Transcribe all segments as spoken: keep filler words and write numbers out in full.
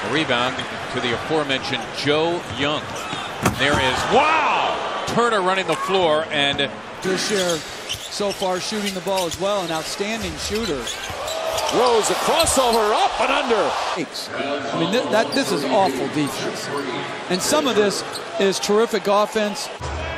The rebound to the aforementioned Joe Young. There is, wow! Turner running the floor, and this year so far shooting the ball as well, an outstanding shooter. Rose, a crossover, up and under. I mean, th that this is awful defense, and some of this is terrific offense.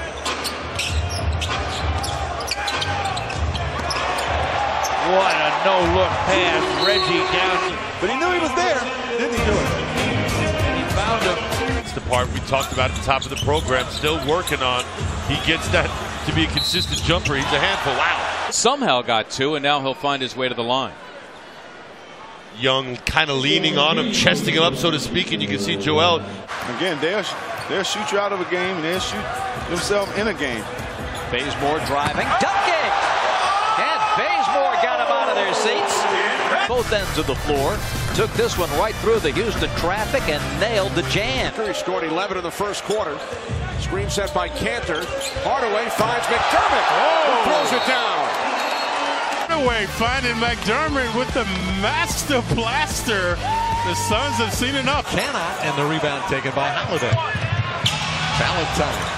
What a no-look pass, Reggie down. But he knew he was there. Didn't he do it? And he found him. It's the part we talked about at the top of the program, still working on. He gets that to be a consistent jumper. He's a handful. Wow. somehow got two, and now he'll find his way to the line. Young kind of leaning on him, chesting him up, so to speak, and you can see Joel. Again, they'll, they'll shoot you out of a game, and they'll shoot themselves in a game. Bazemore driving, dunking! And Bazemore got him out of their seats. Both ends of the floor. Took this one right through the Houston traffic and nailed the jam. Curry scored eleven in the first quarter. Screen set by Cantor. Hardaway finds McDermott. Oh! Throws it down. Hardaway finding McDermott with the master blaster. The Suns have seen enough. Cannot, and the rebound taken by Holiday. Valentine.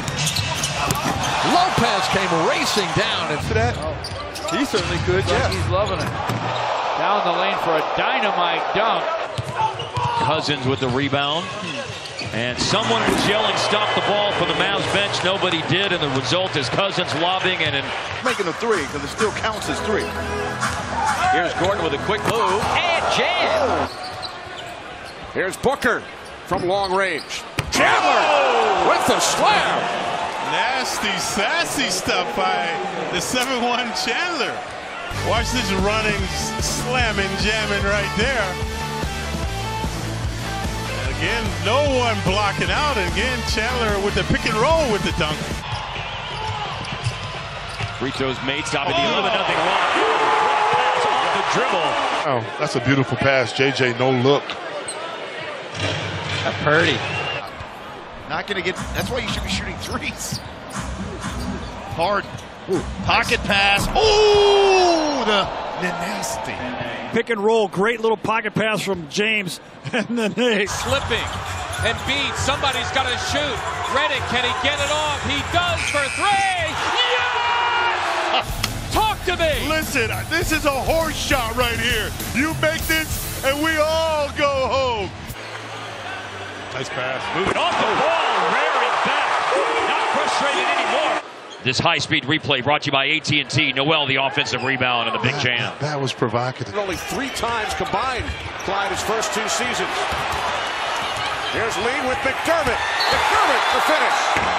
Lopez came racing down. And that, oh, he certainly could, yeah. He's loving it. Down the lane for a dynamite dunk. Cousins with the rebound. And someone was yelling, stop the ball for the Mavs bench. Nobody did, and the result is Cousins lobbing and, and making a three, because it still counts as three. Here's Gordon with a quick move. And jam! Here's Booker from long range. Chandler with the slam. Nasty, sassy stuff by the seven one Chandler. Watch this running, slamming, jamming right there. And again, no one blocking out. And again, Chandler with the pick and roll with the dunk. Free throws made, stopping oh. the eleven nothing run. Pass off the dribble. Oh, that's a beautiful pass. J J, no look. Purdy. Not going to get, that's why you should be shooting threes. Hard. Ooh, pocket pass. Ooh, the nasty. Pick and roll, great little pocket pass from James. And then they slipping. And beat. Somebody's got to shoot. Redick, can he get it off? He does for three. Yes! Talk to me. Listen, this is a horse shot right here. You make this, and we all go home. Nice pass. Moving off the ball, rearing back. Not frustrated anymore. This high-speed replay brought to you by A T and T. Noel, the offensive rebound, and the big that, jam. That was provocative. Only three times combined, Clyde, his first two seasons. Here's Lee with McDermott. McDermott the finish.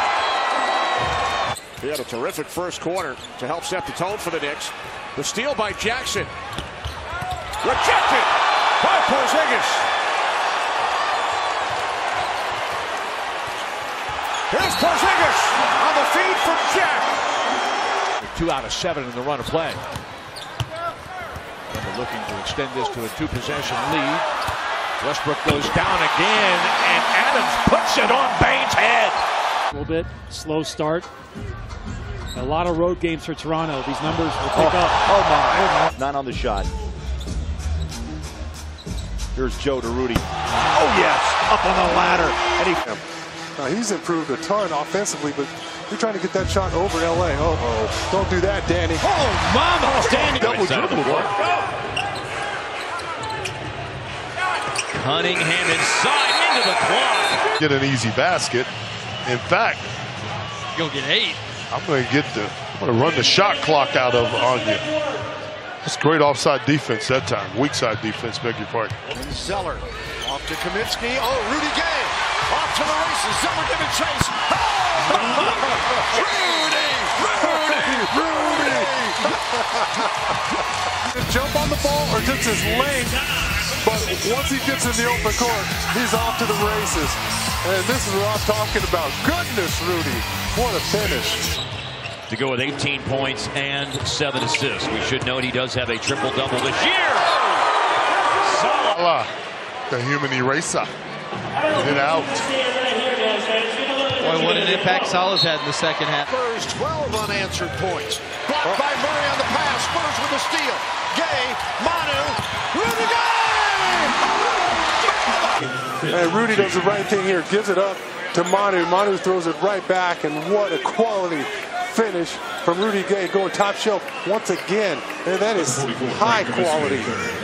He had a terrific first quarter to help set the tone for the Knicks. The steal by Jackson. Rejected by Porzingis. Here's Porzingis on the feed from Jack. Two out of seven in the run of play. They're looking to extend this to a two-possession lead. Westbrook goes down again, and Adams puts it on Bane's head. A little bit slow start. A lot of road games for Toronto. These numbers will pick oh, up. Oh my! Not on the shot. Here's Joe to Rudy. Oh yes, up on the ladder, and he. Uh, he's improved a ton offensively, but you're trying to get that shot over L A. Oh, oh. Don't do that, Danny. Oh, mama! Oh, Danny. Double dribble. Cunningham inside into the clock. Get an easy basket. In fact, you'll get eight. I'm going to get the, I'm going to run the shot clock out of on you. That's great offside defense that time. Weak side defense, beg your pardon. Zeller off to Kaminsky. Oh, Rudy Gay. Off to the races. Zeller giving chase. Oh! Rudy! Rudy! Rudy! Jump on the ball or just his length, but once he gets in the open court, he's off to the races. And this is what I'm talking about. Goodness, Rudy. What a finish. To go with eighteen points and seven assists. We should note he does have a triple-double this year. Salah, the human eraser. Get it out. Boy, what an impact Salah's had in the second half. Spurs twelve unanswered points. Blocked by Murray on the pass. Spurs with a steal. Gay, Manu, Rudy Gay! And Rudy does the right thing here, gives it up to Manu. Manu throws it right back, and what a quality finish from Rudy Gay, going top shelf once again. And that is high quality.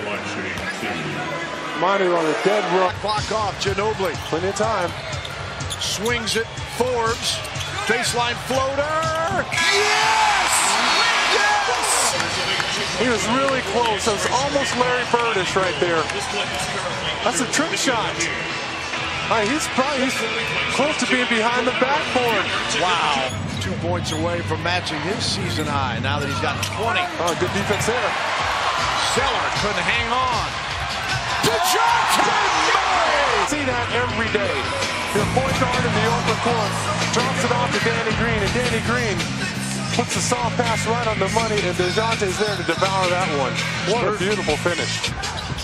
Manu on a dead run. Clock off, Ginobili. Plenty of time. Swings it, Forbes. Baseline floater. Yes! Yes! He was really close. It was almost Larry Birdish right there. That's a trick shot. Uh, he's probably he's close to being behind the backboard. Wow. Two points away from matching his season high now that he's got twenty. Oh, good defense there. Zeller couldn't hang on. DeJounte! See that every day. Your point guard in the open court drops it off to Danny Green, and Danny Green puts the soft pass right on the money, and DeJounte's there to devour that one. What a beautiful finish.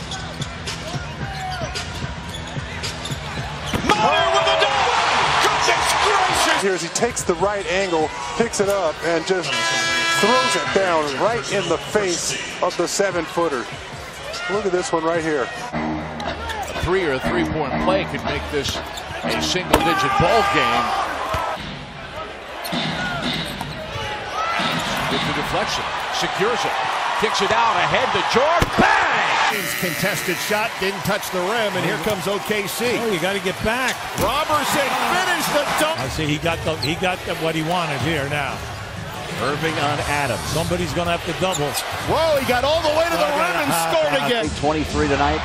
Murray with a dunk! Goodness gracious! Here as he takes the right angle, picks it up, and just throws it down right in the face of the seven-footer. Look at this one right here. A three or a three-point play could make this a single-digit ball game. With the deflection, secures it, kicks it out ahead to George. Bang! Contested shot didn't touch the rim, and here comes O K C. Oh, you got to get back. Robertson finished the dunk. I see he got the he got the, what he wanted here now. Irving on Adams. Somebody's going to have to double. Whoa, he got all the way to the rim and scored again. twenty-three tonight.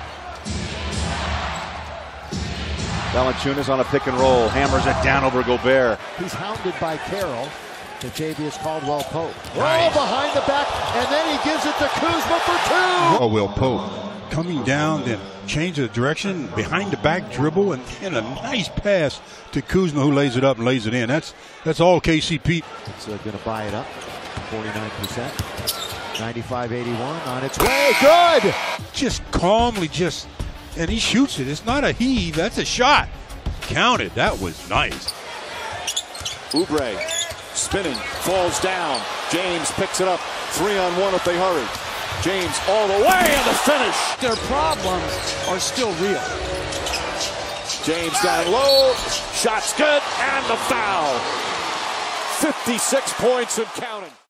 Valanciunas on a pick and roll. Hammers it down over Gobert. He's hounded by Carroll. To Javius Caldwell-Pope. Nice. Oh, behind the back, and then he gives it to Kuzma for two. Caldwell Pope coming down, then change the direction, behind the back dribble, and, and a nice pass to Kuzma, who lays it up and lays it in. That's that's all K C P. It's uh, going to buy it up, forty-nine percent, ninety-five eighty-one on its way. Good. Just calmly, just and he shoots it. It's not a heave, that's a shot. Counted. That was nice. Oubre. Spinning, falls down. James picks it up. Three on one if they hurry. James all the way, and the finish. Their problems are still real. James down low. Shot's good, and the foul. fifty-six points and counting.